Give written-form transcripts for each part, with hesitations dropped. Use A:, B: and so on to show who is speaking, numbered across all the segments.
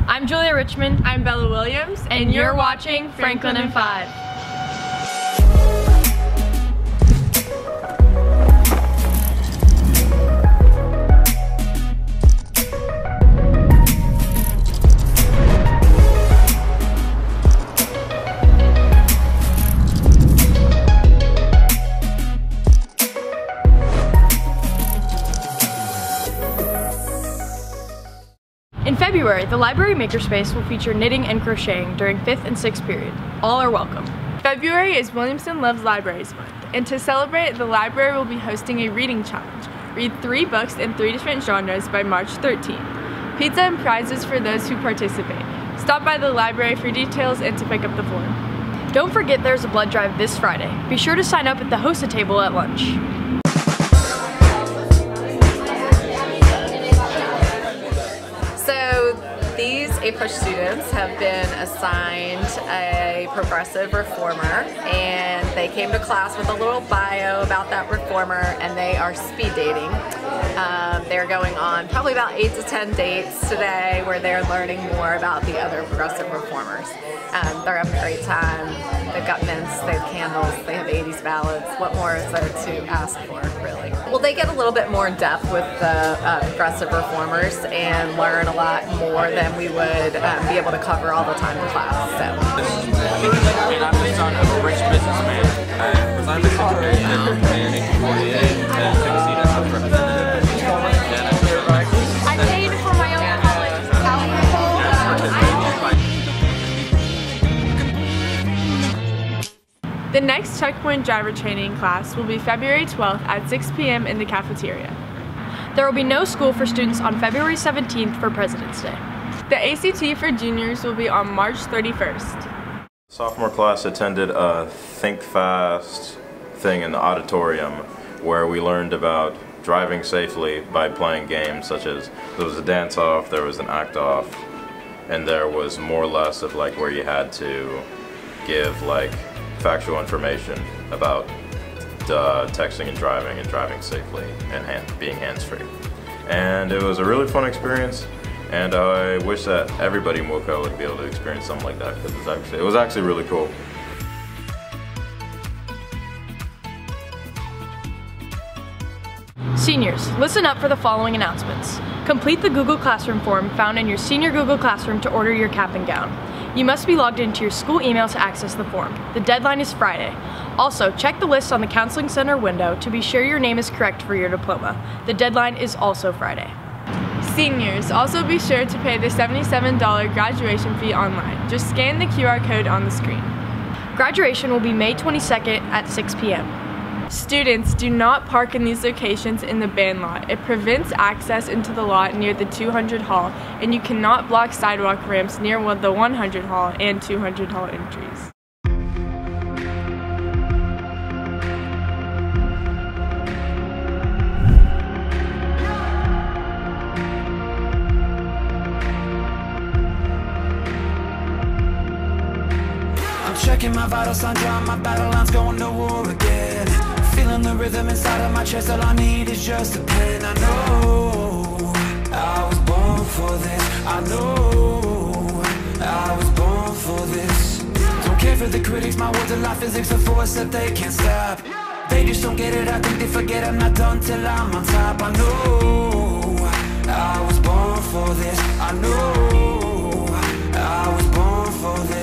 A: I'm Julia Richmond.
B: I'm Bella Williams.
A: And you're watching Franklin in 5. In February, the library makerspace will feature knitting and crocheting during 5th and 6th period. All are welcome.
B: February is Williamson Loves Libraries Month, and to celebrate, the library will be hosting a reading challenge. Read 3 books in 3 different genres by March 13th. Pizza and prizes for those who participate. Stop by the library for details and to pick up the form.
A: Don't forget there's a blood drive this Friday. Be sure to sign up at the HOSA table at lunch.
C: These APUSH students have been assigned a progressive reformer, and they came to class with a little bio about that reformer, and they are speed dating. They're going on probably about 8 to 10 dates today where they're learning more about the other progressive reformers. They're having a great time. They've got mints, they have candles, they have 80s ballads. What more is there to ask for, really? Well, they get a little bit more in depth with the progressive reformers and learn a lot more than we would be able to cover all the time in class.
D: And I'm the son of a rich businessman. I resigned my secretary in 1848 and took a seat as House Representative. And I took a
A: I paid for my own college.
B: The next checkpoint driver training class will be February 12th at 6 p.m. in the cafeteria.
A: There will be no school for students on February 17th for President's Day.
B: The ACT for juniors will be on March 31st.
E: Sophomore class attended a Think Fast thing in the auditorium where we learned about driving safely by playing games such as there was a dance-off, there was an act-off, and there was more or less of like where you had to give like factual information about texting and driving safely and being hands-free. And it was a really fun experience, and I wish that everybody in Wilco would be able to experience something like that because it was actually really cool.
A: Seniors, listen up for the following announcements. Complete the Google Classroom form found in your senior Google Classroom to order your cap and gown. You must be logged into your school email to access the form. The deadline is Friday. Also, check the list on the Counseling Center window to be sure your name is correct for your diploma. The deadline is also Friday.
B: Seniors, also be sure to pay the $77 graduation fee online. Just scan the QR code on the screen.
A: Graduation will be May 22nd at 6 p.m.
B: Students, do not park in these locations in the band lot. It prevents access into the lot near the 200 hall, and you cannot block sidewalk ramps near the 100 hall and 200 hall entries.
F: I'm checking my vital signs, drawing my battle lines, going to war again. Feeling the rhythm inside of my chest, all I need is just a pen. I know I was born for this. I know I was born for this. Don't care for the critics, my words are like physics, a force that they can't stop. They just don't get it, I think they forget I'm not done till I'm on top. I know I was born for this. I know I was born for this.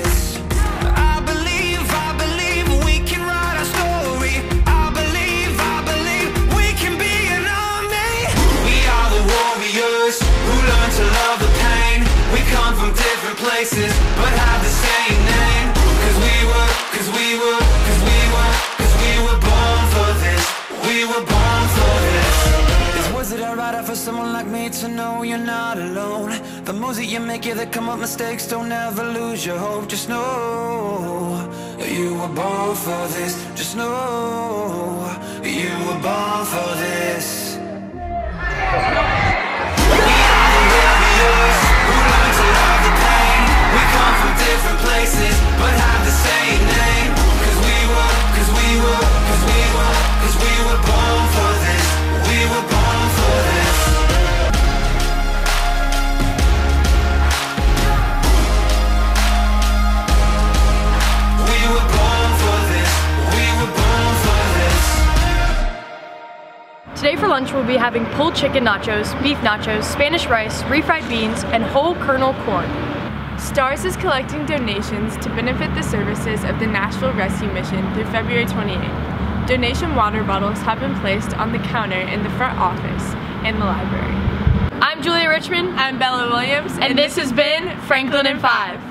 F: To love the pain, we come from different places, but have the same name. Cause we were born for this. We were born for this. Was it alright for someone like me to know you're not alone? The moves that you make, yeah, they come up mistakes. Don't ever lose your hope. Just know you were born for this. Just know you were born for this. Different places, but have the same name. Cause we were born for this. We were born for this.
A: Today for lunch we'll be having pulled chicken nachos, beef nachos, Spanish rice, refried beans, and whole kernel corn.
B: STARS is collecting donations to benefit the services of the Nashville Rescue Mission through February 28th. Donation water bottles have been placed on the counter in the front office and the library.
A: I'm Julia Richmond.
B: I'm Bella Williams.
A: And this has been Franklin in 5.